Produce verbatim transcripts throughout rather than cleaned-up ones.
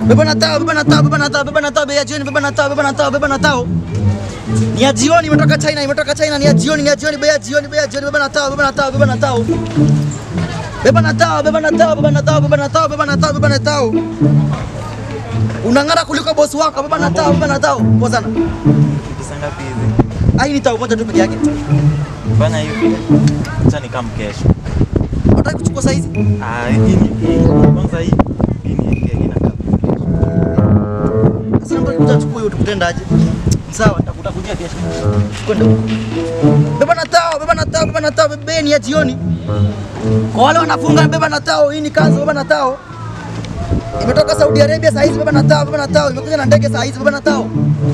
Beba na tao, beba na tao, beba na tao, beba na tao, bei ya jioni, beba na tao, beba na tao, beba na tao. Ni ya jioni, imetoka China, imetoka China, ni ya jioni, ni ya jioni, bei ya jioni, bei ya jioni, beba na tao, beba na tao, beba na tao. Beba na tao, beba na tao, beba na tao, beba na tao, beba na tao, beba na tao. Unang'ara kuliko bosi wako, beba na tao, beba na tao. Poa sana. Pesa ngapi hizi? Ai ni tao moja tu peke yake. Fanya hivi. Acha nikam kesho. Unataka kuchukua saizi? Ah, hii ni kwanza hii. Hii ni yake inakaa kesho. Sasa nataka kuchukua hiyo tukutenda aje? Sawa, nitakutakujia kesho. Kwenda huko. Beba na tao, beba na tao, beba na tao, bebeni ya jioni. Kwa wale wanafunga beba na tao, hii ni kazi beba na tao. Imetoka Saudi Arabia saa hizi beba na tao, beba na tao, imekuja na ndege saa hizi beba na tao.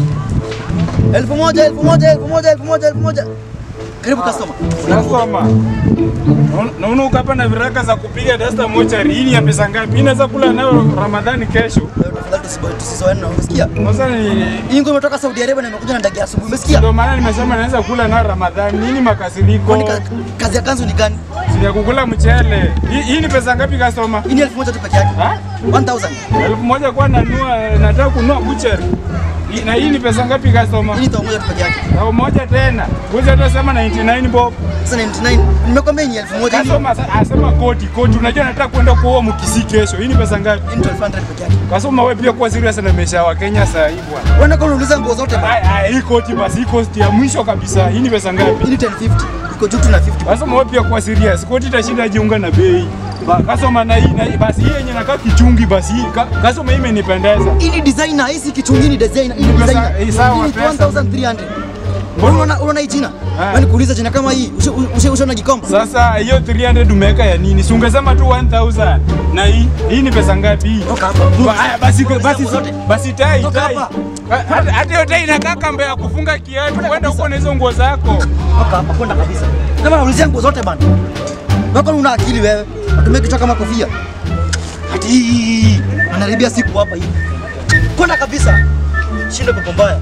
Elfu moja, elfu moja, elfu moja, elfu moja, elfu moja. Karibu customer. Customer. Naona ukapanda viraka za kupiga dasta moja hii ya pesa ngapi? Inaweza kula nayo Ramadhani kesho. Tafadhali tusizoeane na unasikia? Sasa ni hii ngoma imetoka Saudi Arabia na imekuja na ndege asubuhi. Umesikia? Ndio maana nimesema naweza kula nayo Ramadhani. Nini makasiriko? Kwani kazi ya kanzu ni gani? Sija kukula mchele. Hii ni pesa ngapi customer? Hii ni elfu moja tu peke yake. Ha? one thousand. elfu moja kwa nanua nataka kununua butcher. Na hii ni pesa ngapi customer? Hii ni tao moja tu peke yake. Tao moja tena. Wewe utasema ninety nine bob. Sasa ninety nine. Nimekwambia ni elfu moja. Customer asema koti koti. Unajua nataka kwenda kuoa mkisi kesho. Hii ni pesa ngapi? Hii ni twelve hundred peke yake. Customer wewe pia kwa serious na maisha wa Kenya sasa hivi bwana. Wewe ndio unauliza nguo zote bwana. Ah, hii koti basi hii cost ya mwisho kabisa. Hii ni pesa ngapi? Hii ni ten fifty. Iko juu tu na fifty. Customer wewe pia kwa serious. Koti itashinda jiunga na bei. Customer na hii na hii basi hii yenye nakaa kichungi basi hii. Customer hii imenipendeza. Hii ni designer, hii si kichungi ni designer. Hii ni designer. Hii sawa one thousand three hundred. Unaona unaona hii jina? Wewe kuuliza jina kama hii, ushe ushe na Gikomba. Sasa hiyo three hundred umeweka ya nini? Si ungesema tu one thousand. Na hii hii ni pesa ngapi hii? Toka hapa. Haya basi basi basi tai tai. Hata hata hiyo tai inakaa kamba ya kufunga kiatu. Kwenda huko na hizo nguo zako. Toka hapa kwenda kabisa. Kama unaulizia nguo zote bana. Wako una akili wewe. Atumie kichwa kama kofia. Ati anaribia siku hapa hivi. Kwenda kabisa. Shindo kwa mbaya.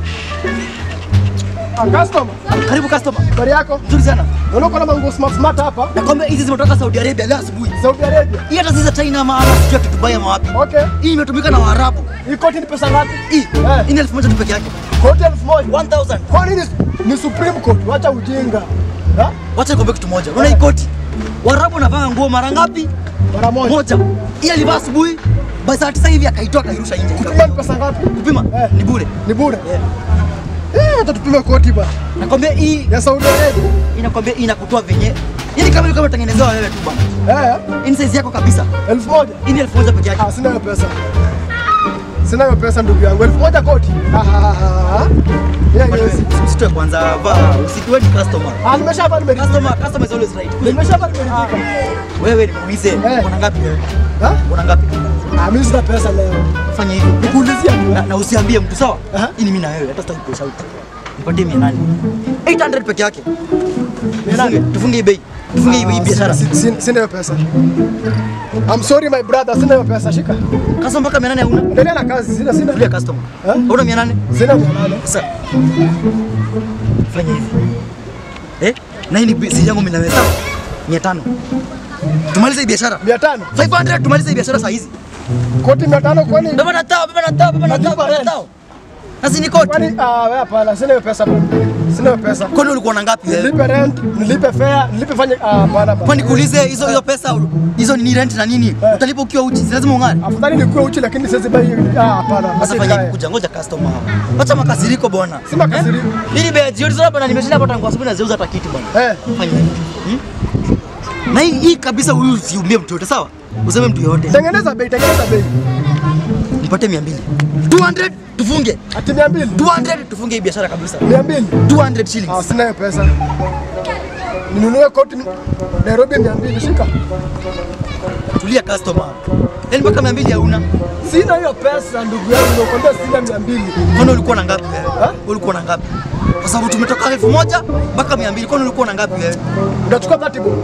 Customer. Karibu customer. Habari yako? Nzuri sana. Unaona kama nguo smart smart hapa? Nakwambia hizi zimetoka Saudi Arabia leo asubuhi. Saudi Arabia. Hii hata sisi China ama Arab sio kitu baya mawapi. Okay. Hii imetumika na Waarabu. Hii koti ni pesa ngapi? Hii hii ni elfu moja tu peke yake. Koti elfu moja. one thousand. Kwa nini ni Supreme Court? Wacha ujinga. Ha? Wacha nikwambie kitu moja. Unaona hii koti? Waarabu wanavaa nguo mara ngapi? Mara moja. Moja. Hii alivaa asubuhi, basi saa tisa hivi akaitoa akairusha nje. Kupima ni pesa ngapi? Kupima Eh. ni bure. Ni bure. Yeah. Eh, hata tupime koti bwana. Nakwambia hii Ya Saudi Arabia. inakwambia hii inakutoa venye. Hii kama kama utengenezewa wewe tu bwana. Eh, Hii ni size yako kabisa. elfu moja. Hii ni elfu moja peke yake. Ah, sina hiyo pesa. Sina hiyo pesa ndugu yangu. elfu moja koti. Ah ah ah. Yeah, yes. Usitoe kwanza vaa, usitoe ni customer. Ah, nimeshapa nimeridhika. Customer, customer is always right. Nimeshapa nimeridhika. Wewe niulize, una ngapi wewe? Ha? Una ngapi? Ah, mimi sina pesa leo. Fanya hivi. Nikuulizia tu. Na, na usiambie mtu sawa? Aha. Hii ni mimi na wewe, hata sitaki kushout. Nipatie mia nane. eight hundred peke yake. Tufunge, tufunge hii bei. Tufunge hii bei biashara. Sina sina hiyo pesa. I'm sorry my brother, sina hiyo pesa, shika. Customer mpaka mia nane hauna? Endelea na kazi, sina sina. Tulia customer. Eh? Una mia nane? Sina mia nane. Sasa. Fanya hivi. Eh? Na hii ni bei yangu mimi na wewe sawa? mia tano. Tumalize hii biashara. mia tano. five hundred tumalize hii biashara saa hizi. Koti mia tano kwani? Beba na tao, beba na tao, beba na tao, beba na tao. Nasi ni koti. Kwani ah wewe hapana, sina hiyo pesa bwana. Sina hiyo pesa. Kwani ulikuwa na ngapi wewe? Nilipe rent, nilipe fare, nilipe fanye ah hapana bwana. Kwani kuulize hizo hizo pesa hizo ni rent na nini? Utalipa ukiwa uchi, si lazima ung'are. Afadhali nikuwe uchi lakini siwezi bai ah hapana. Sasa fanya hivi, kuja ngoja customer hapa. Acha makasiriko bwana. Si makasiriko. Hili bei jioni sana bwana, nimeshinda hapa tangu asubuhi nazeuza hata kitu bwana. Eh. Fanya hivi. Hmm? Na hii hii kabisa huyu usiumbie mtu yote sawa? Useme mtu yote. Tengeneza bei, tengeneza bei. Nipate mia mbili. two hundred tufunge. Ati mia mbili. two hundred tufunge hii biashara kabisa. mia mbili. two hundred shillings. Ah, sina hiyo pesa. Ninunue koti Nairobi mia mbili, shika. Tulia customer. Yaani mpaka mia mbili hauna. Sina hiyo pesa ndugu yangu, nakwambia sina mia mbili. Kwani ulikuwa na ngapi wewe? Ulikuwa na ngapi? Kwa sababu tumetoka elfu moja mpaka mia mbili. Kwani ulikuwa na ngapi wewe? Unachukua thirty bob.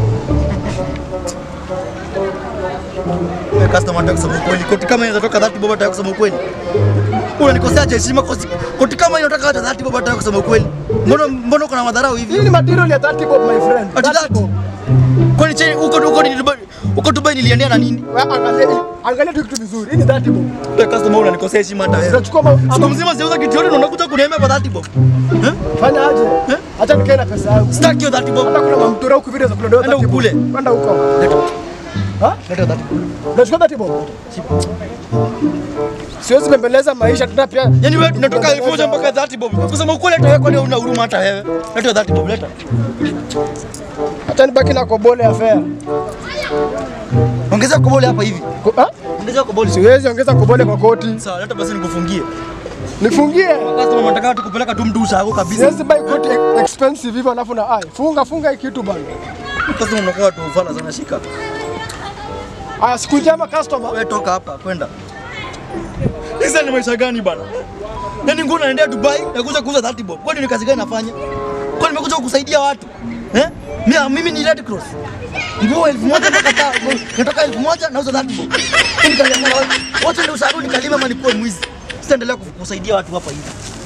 Wewe customer nataka kusema ukweli. Koti kama inatoka thirty bob nataka kusema ukweli. Unanikosea heshima koti kama inatoka thirty bob nataka kusema ukweli. Mbona mbona uko na madharau hivi? Hii ni material ya thirty bob my friend. Ati thirty bob. Kwani cheni uko uko ni Dubai? Uko Dubai niliendea na nini? Angalia angalia tu kitu vizuri. Hii ni thirty bob. Wewe customer unanikosea heshima hata wewe. Unachukua siku mzima siuza kitu yote unakuja kuniambia kwa thirty bob. Eh? Fanya aje? Acha nikae na pesa yangu. Sitaki hiyo thirty bob. Hata kuna mamtura huko video za kulondoa thirty bob. Enda ukule. Kwenda huko. Ha? Leta thirty bob. Unachukua thirty bob? Siwezi bembeleza maisha tuna pia. Yaani wewe tunatoka elfu moja mpaka thirty bob. Kusema ukule hata wewe kwani una huruma hata wewe. Leta thirty bob leta. Acha nibaki na kobole ya fare. Ongeza kobole hapa hivi. Ha? Ongeza kobole. Siwezi ongeza kobole kwa koti. Sawa, leta basi nikufungie. Nifungie. Customer nataka tukupeleka tu mtu usahau kabisa. Siwezi buy koti expensive hivyo alafu na ai. Funga funga hii kitu bana. Customer unakuwa tu ufala sana shika. Aya, siku njema customer. Wewe toka hapa kwenda. Hizi ni maisha gani bana? Yaani nguo naendea Dubai na kuja kuuza thirty bob. Kwani ni kazi gani nafanya? Kwani nimekuja kukusaidia watu? Eh? Mimi mimi ni Red Cross. Nguo elfu moja mpaka tao. Natoka elfu moja nauza thirty bob. Ni kazi gani? Wote ndio usarudi kalima ama nikuwe mwizi. Sitaendelea kukusaidia watu hapa hivi.